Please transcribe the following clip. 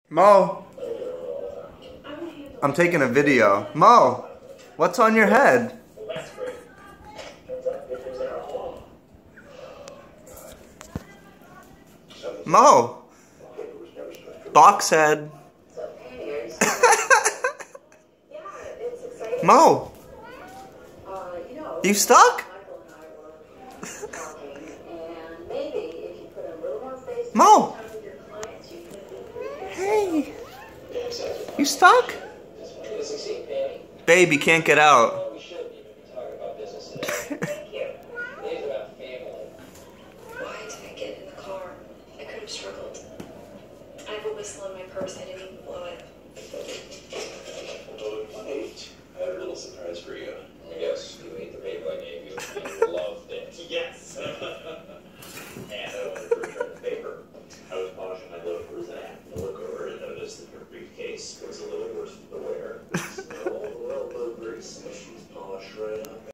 Mo, I'm taking a video. Mo, what's on your head? Mo, box head. Mo, you stuck? Mo, hey, you stuck? Babe, you can't get out. Why did I get in the car? I could have struggled. I have a whistle in my purse. I didn't even blow it. I have a little surprise for you. Yes, you ate the paper I gave you, and you loved it. Yes! And I wanted to return the paper. I was polishing my loafers, and I happened to look over and notice that your briefcase was a little worse for the wear. Smell all the railroad grease, and the shoes polished right up.